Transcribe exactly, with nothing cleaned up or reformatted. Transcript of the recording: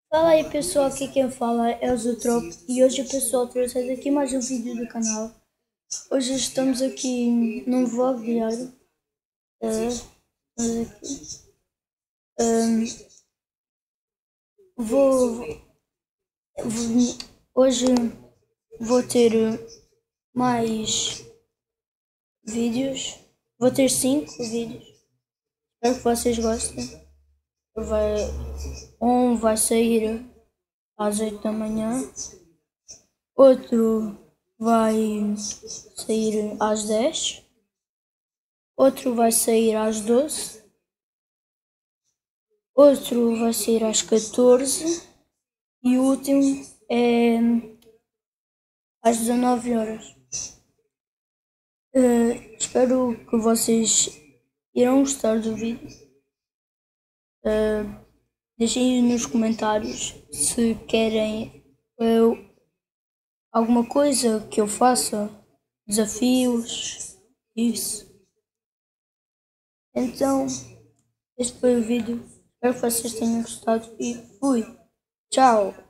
Fala aí pessoal, aqui quem fala é o Zutrop e hoje o pessoal trouxe aqui mais um vídeo do canal. Hoje estamos aqui num vlog diário. É, estamos aqui. Um, vou, vou, hoje vou ter mais vídeos. Vou ter cinco vídeos. Espero que vocês gostem. Vai, um vai sair às oito da manhã. Outro vai sair às dez. Outro vai sair às doze. Outro vai sair às catorze. E o último é às dezenove horas. Uh, espero que vocês irão gostar do vídeo. Uh, deixem nos comentários se querem uh, alguma coisa que eu faça, desafios, isso. Então, este foi o vídeo. Espero que vocês tenham gostado e fui. Tchau!